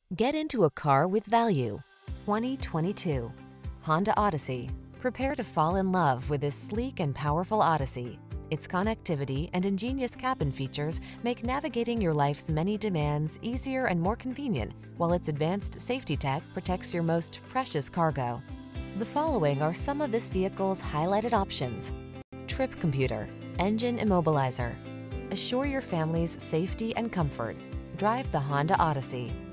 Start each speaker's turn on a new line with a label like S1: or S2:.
S1: Get into a car with value. 2022 Honda Odyssey. Prepare to fall in love with this sleek and powerful Odyssey. Its connectivity and ingenious cabin features make navigating your life's many demands easier and more convenient, while its advanced safety tech protects your most precious cargo. The following are some of this vehicle's highlighted options: trip computer, engine immobilizer. Assure your family's safety and comfort. Drive the Honda Odyssey.